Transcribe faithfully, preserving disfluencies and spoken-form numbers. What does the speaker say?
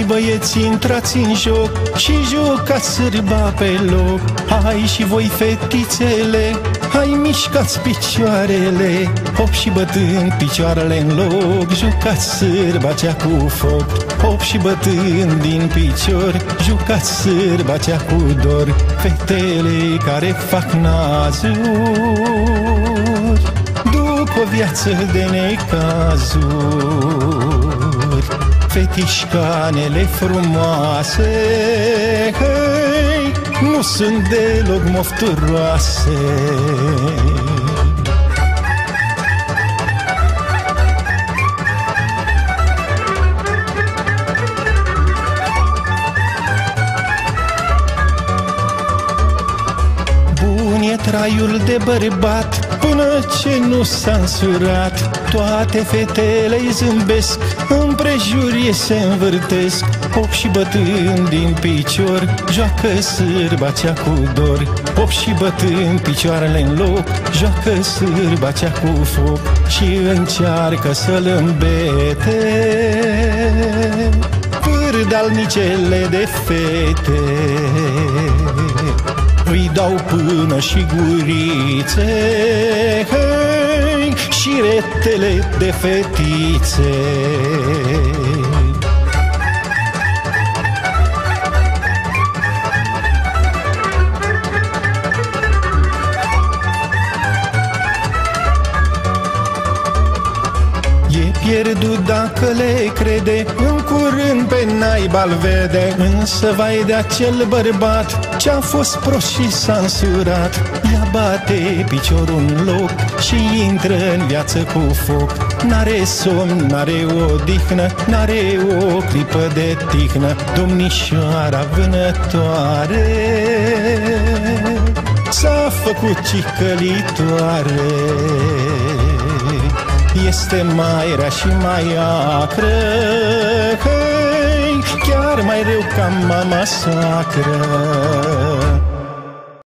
băieți, intrați în joc și jucați sârba pe loc. Hai și voi, fetițele, hai mișcați picioarele, hop și bătând picioarele în loc, jucați sârba cea cu foc. Hop și bătând din picior, jucați sârba cea cu dor. Fetele care fac nazuri duc o viață de necazuri. Fetișcanele frumoase, hei, nu sunt deloc mofturoase. Bun e traiul de bărbat până ce nu s-a însurat. Toate fetele-i zâmbesc, împrejurie se învârtesc. Hop și bătând din picior, joacă sârba cea cu dor. Hop și bătând picioarele în loc, joacă sârba cea cu foc. Și încearcă să-l îmbete pârdalnicele de fete. Îi dau până și gurițe, hei, și retele de fetițe. E pierdut dacă le crede, în curând pe naiba-l vede. Însă vai de acel bărbat ce-a fost prost și s-a însurat. Ea bate piciorul în loc și intră în viață cu foc. N-are somn, n-are odihnă, n-are o clipă de tihnă. Domnișoara vânătoare s-a făcut cicălitoare. Este mai rea și mai acră, hei, chiar mai rău ca mama sacră.